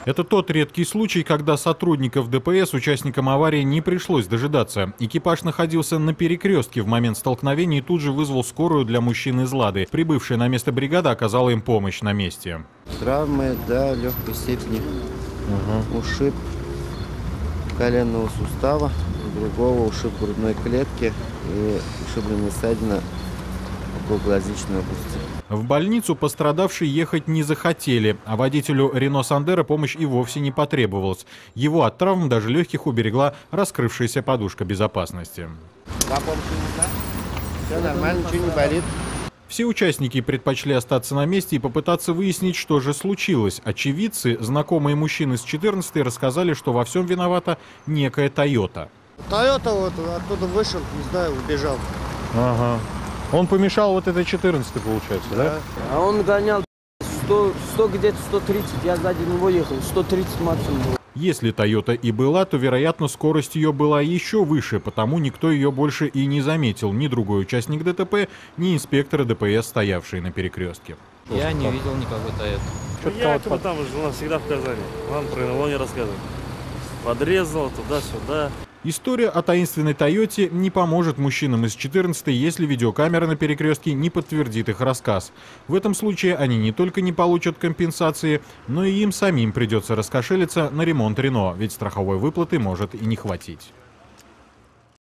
Это тот редкий случай, когда сотрудников ДПС участникам аварии не пришлось дожидаться. Экипаж находился на перекрестке в момент столкновения и тут же вызвал скорую для мужчин из Лады. Прибывшая на место бригада оказала им помощь на месте. Травмы, да, легкой степени. Ушиб коленного сустава, другого ушиб грудной клетки и ушибленная ссадина около глазичной области. В больницу пострадавшие ехать не захотели, а водителю Рено Сандеро помощь и вовсе не потребовалась. Его от травм, даже легких, уберегла раскрывшаяся подушка безопасности. Все нормально, ничего не болит. Все участники предпочли остаться на месте и попытаться выяснить, что же случилось. Очевидцы, знакомые мужчины с 14-й, рассказали, что во всем виновата некая Тойота. Тойота вот оттуда вышел, не знаю, убежал. Ага. Он помешал вот этой 14-й, получается, да? А он гонял 100 где-то 130, я сзади него ехал, 130 максимум. Если Тойота и была, то, вероятно, скорость ее была еще выше, потому никто ее больше и не заметил, ни другой участник ДТП, ни инспекторы ДПС, стоявшие на перекрестке. Я не видел никакой Тойоты. Я как бы там жила всегда в Казани. Вам про него не рассказывать. Подрезал туда-сюда. История о таинственной Тойоте не поможет мужчинам из 14-й, если видеокамера на перекрестке не подтвердит их рассказ. В этом случае они не только не получат компенсации, но и им самим придется раскошелиться на ремонт Рено, ведь страховой выплаты может и не хватить.